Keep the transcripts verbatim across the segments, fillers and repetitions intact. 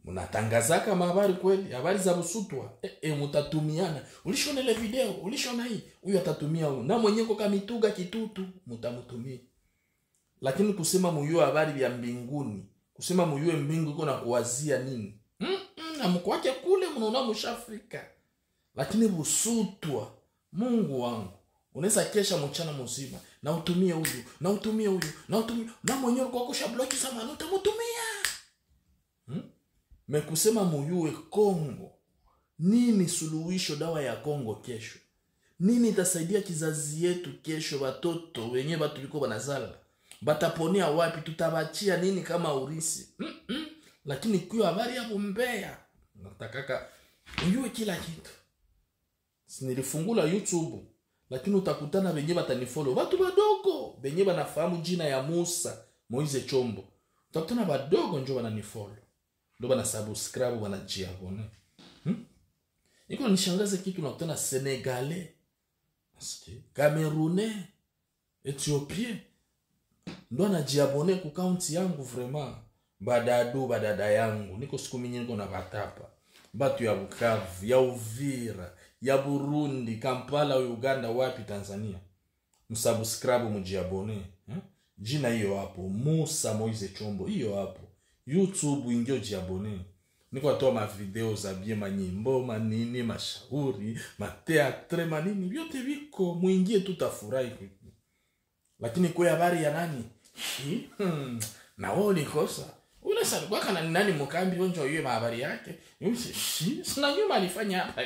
Munatangaza kama habari kweli, habari za busutwa. Eh, e, mutatumiana. Ulishona ile video, ulishona hii. Huyu atatumia huyu. Na mwenyewe kwa mituga kitutu, mutamutumia. Lakini kusema muyue habari ya mbinguni, kusema muyue mbingu iko na kuwazia nini? Mm, mm, na mkwake kule mnaona mshafrika. Lakini busutwa, Mungu wangu, unaweza kesha mchana mzima na utumie huyu, na utumie huyu, na utumie na mwenyewe kwa kusha bloki sama utamutumia. Hmm? Mekusema muyue Kongo. Nini suluhisho dawa ya Kongo kesho? Nini itasaidia kizazi yetu kesho, watoto wenye watu liko banazala? Bataponea wapi? Tutabachia nini kama urisi? Mm -mm. Lakini kwa habari ya Bumbea natakaka uyue kila kitu. Sinilifungula YouTube, lakini utakutana benye batanifollow watu badogo benye banafahamu jina ya Musa Moize Chombo. Utakutana badogo njoo bananifollow, ndio bana subscribe, banajiabone. Hmm? Iko nishangaze kitu, nakutana Senegalais, Aski, Camerounais, Ethiopien ndo anajiabone ku account yangu. Vraiment badadu badada yangu, niko siku mingi niko na batapa batu ya Bukavu, ya Uvira, ya Burundi, Kampala, Uganda, wapi Tanzania. Msubscribe, mujiabone. Hmm? Jina hiyo hapo, Musa Moize Chombo, hiyo hapo. YouTube ingio jiabone. Niko atoa ma video za bie manyimbo, manini, mashauri, mateatre, manini, vyote viko, muingie tutafurahi. Lakini kwa habari ya nani? Hmm. Na wao ni kosa. Ule salikuwa kana nani mkambi onjo yeye habari yake. Yusi, shi, sina nyuma alifanya hapa.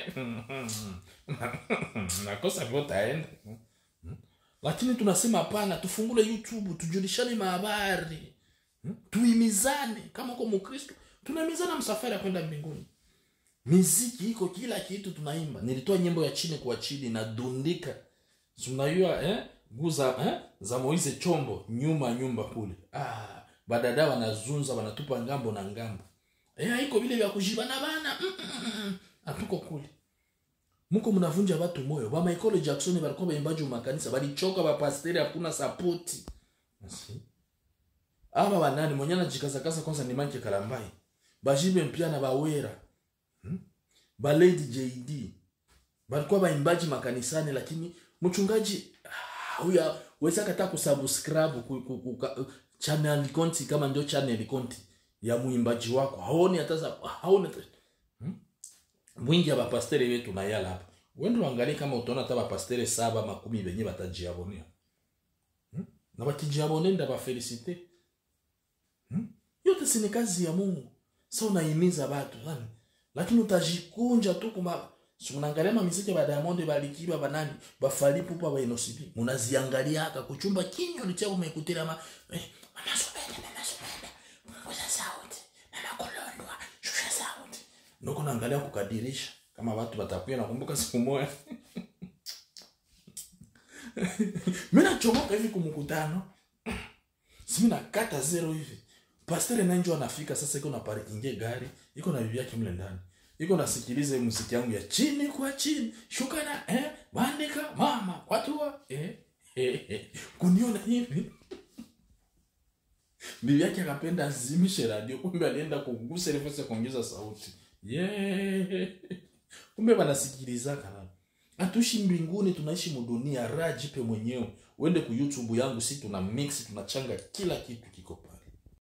Na kosa vyotaenda. Lakini tunasema hapana, tufungule YouTube, tujulishane mahabari. Tuimizane kama kwa Mkristo. Tunamizana msafara kwenda mbinguni. Muziki iko kila kitu tunaimba. Nilitoa nyimbo ya chini kwa chini na dundika. Tunayua eh guza eh za Moize Chombo nyuma nyumba kule. Ah, badada wanazunza wanatupa ngambo na ngambo. Eh, haiko vile vya kujibana bana. Mm -mm -mm. Atuko kule. Muko mnavunja watu moyo. Ba Michael Jackson balikuwa baimbaji wa kanisa, balichoka ba pastori, hakuna support. Asi. Aba banani monyana jikaza kasa kwanza ni Manke Kalambai. Bajibe mpia na bawera. Hmm? Ba Lady J D. Balikuwa baimbaji makanisani, lakini mchungaji huya weza kata kusubscribe ku, ku, ku, ku channel konti kama ndio channel konti ya muimbaji wako. Haoni hata haoni hata. Hmm? Mwingi ya bapastere wetu na yala hapa. Wendo angalia kama utaona hata bapastere saba makumi benye batajiabonea. Hmm? Na bakijiabone nda ba felicite. Hmm? Yote si ni kazi ya Mungu. Sasa unaimiza watu, yani. Lakini utajikunja tu kuma unaangalia miziki ba Diamond balikiba banani ba Falipu pa ba Inosibi. Unaziangalia hata kuchumba kinyo licha umekutira ma eh, mama sobele mama sobele. Punguza sauti. Mama kolondwa shusha sauti. Noko naangalia kukadirisha kama watu watakuwa nakumbuka siku moja. Mimi nachomoka hivi kumkutano. Simi na kata zero hivi. Pastor Nanjo anafika sasa, iko na parking gari, iko na bibi yake mle ndani. Iko nasikiliza muziki yangu ya chini kwa chini. Shuka na eh bandika mama watu wa eh eh, eh. Kuniona hivi. Bibi yake akapenda azimishe radio, kumbe alienda kugusa reverse kuongeza sauti. Yeah. Kumbe wanasikiliza kana. Atuishi mbinguni, tunaishi mudunia, raha jipe mwenyewe. Uende ku YouTube yangu, si tuna mix, tunachanga kila kitu kiko.